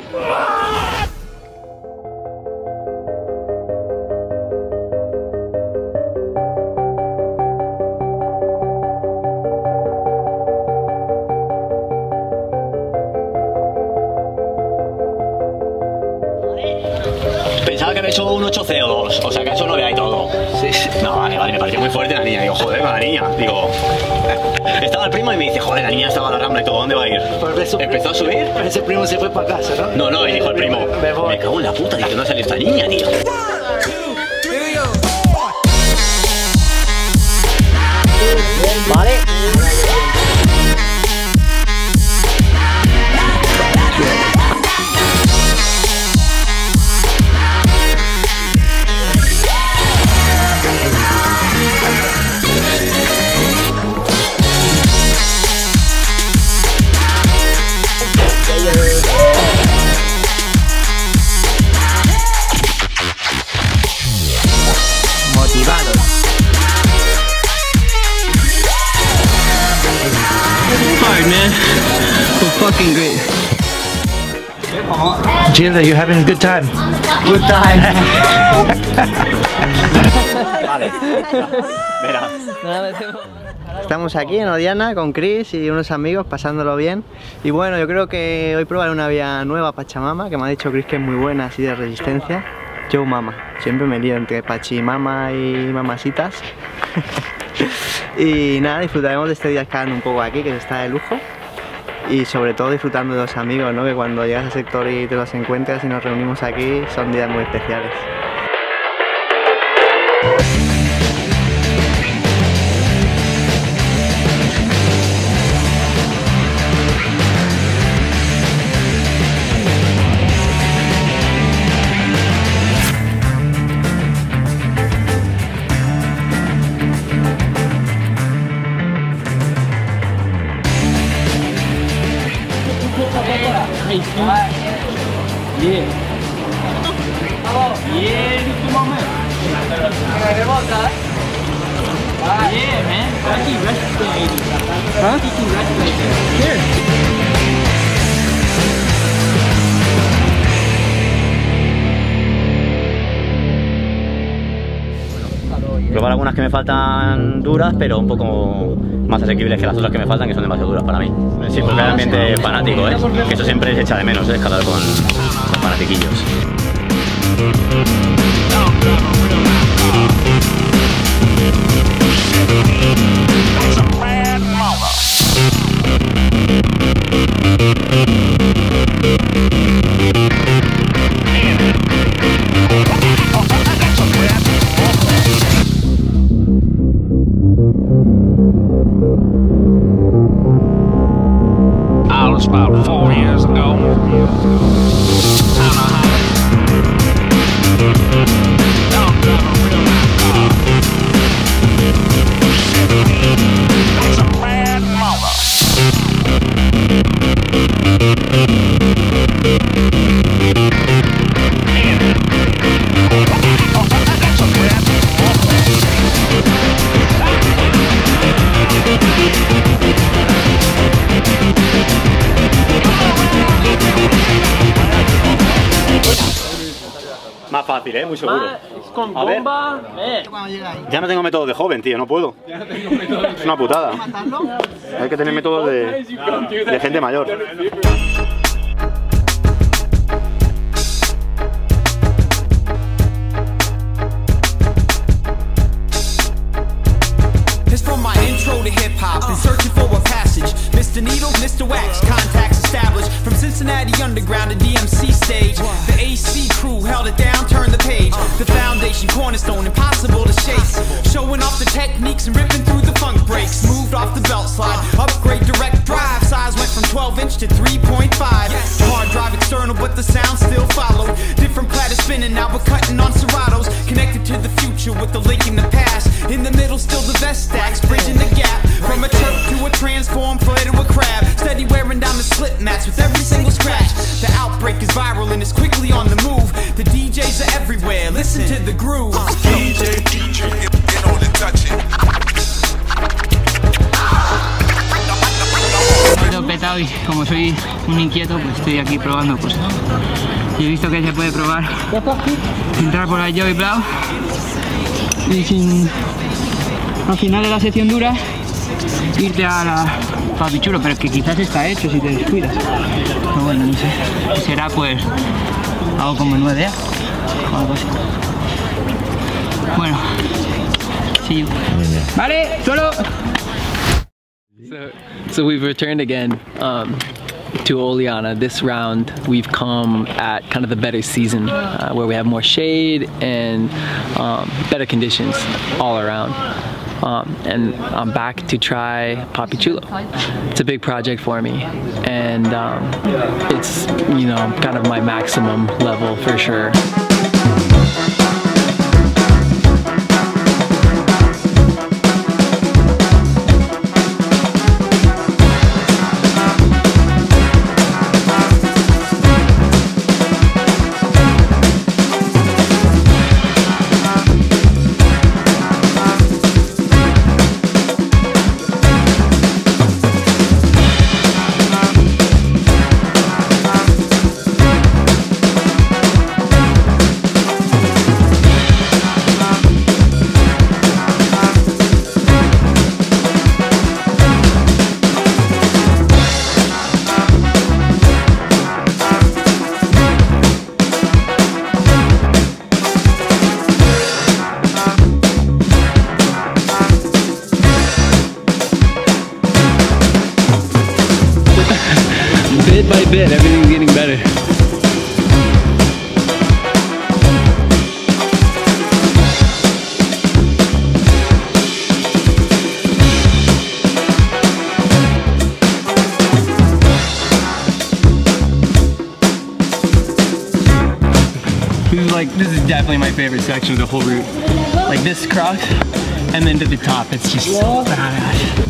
Pensaba que había hecho un 8 CO2, o sea que eso no vea y todo. Sí. No, vale, me pareció muy fuerte la niña. Digo, joder, con la niña. Digo, estaba el primo y me dice, joder, la niña estaba a la rambla y todo, ¿dónde va a ir? Empezó a subir. Ese primo se fue para casa, ¿no? No, y dijo el primo, me cago en la puta, dice, ¿dónde salió esta niña, tío? Vale. Hard, man. But fucking great. Jill, are you having a good time? Good time. Vale. Verás. Estamos aquí en Oliana con Chris y unos amigos pasándolo bien. Y bueno, yo creo que hoy probaré una vía nueva, Pachamama, que me ha dicho Chris que es muy buena, así de resistencia. Yo mama, siempre me lío entre Pachimama y mamasitas. Y nada, disfrutaremos de este día escalando un poco aquí, que está de lujo. Y sobre todo disfrutando de los amigos, ¿no? Que cuando llegas al sector y te los encuentras y nos reunimos aquí, son días muy especiales. Probar algunas que me faltan duras, pero un poco más asequibles que las otras que me faltan, que son demasiado duras para mí. Sí, porque el ambiente fanático, que eso siempre se echa de menos, escalar con fanatiquillos. About 4 years ago. That's a bad mother. Más fácil, muy seguro. Con a ver. bomba. Ya no tengo método de joven, tío, no puedo. Es una putada. Hay que tener métodos de gente mayor. It's from my intro to hip-hop, been searching for a passage. Mr. Needles, Mr. Wax, contacts established. From Cincinnati Underground to DMC stage. The AC crew held it down, turned the page. The foundation, cornerstone, impossible to shake. Showing off the techniques and ripping through the funk breaks. Moved off the belt slide, upgrade direct drive. Size went from 12-inch to 3.5. Hard drive external, but the sound still followed. Different platter spinning, now we're cutting on serratos. Connected to the future with the link in the past. In the middle, still the vest stacks, bridging the gap. From a chirp to a transform, flare to a crab. Steady wearing down the slip mats with every single scratch. The outbreak is viral and is quickly on the move. The DJs are everywhere, listen to the groove. DJ, get on and touch it. Lo petado y como soy un inquieto, pues estoy aquí probando cosas. Y he visto que se puede probar entrar por la Joy Blau y sin, al final de la sección dura, irte a la Papi Chulo, pero que quizás está hecho si te descuidas. Pero bueno, no sé. Será pues algo como 9A o algo así. Bueno, see you. Vale, solo. So we've returned again to Oliana. This round we've come at kind of the better season where we have more shade and better conditions all around. And I'm back to try Papi Chulo. It's a big project for me, and it's, you know, kind of my maximum level for sure. Bit by bit, everything's getting better. This is definitely my favorite section of the whole route. Like this cross, and then to the top, it's just so badass.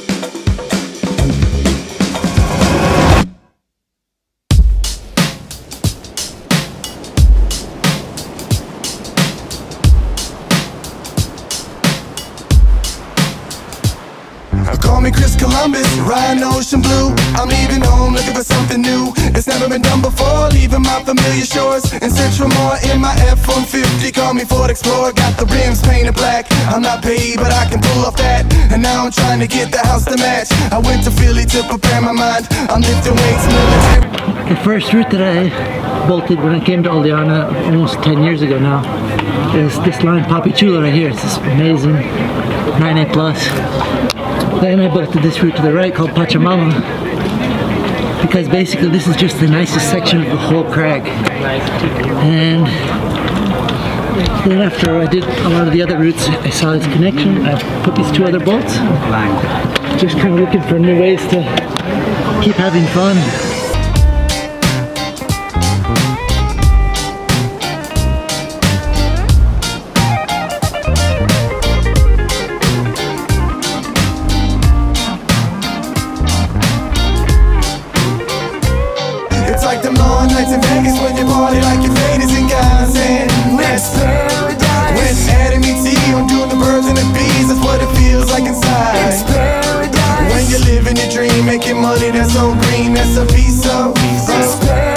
Call me Chris Columbus, riding ocean blue. I'm leaving home looking for something new. It's never been done before, leaving my familiar shores in search for more in my F-150. Call me Ford Explorer, got the rims painted black. I'm not paid, but I can pull off that. And now I'm trying to get the house to match. I went to Philly to prepare my mind. I'm lifting weights, military. The first route that I bolted when I came to Oliana almost 10 years ago now is this line Papi Chulo right here. It's this amazing 9A plus. Then I bolted this route to the right called Pachamama, because basically this is just the nicest section of the whole crag. And then after I did a lot of the other routes, I saw this connection. I put these two other bolts, just kind of looking for new ways to keep having fun. Nights in Vegas when you party like your fate is in God's hand. Let's paradise. When adding me tea, I'm doing the birds and the bees. That's what it feels like inside. It's paradise. When you're living your dream, making money that's so green, that's a piece of. It's paradise.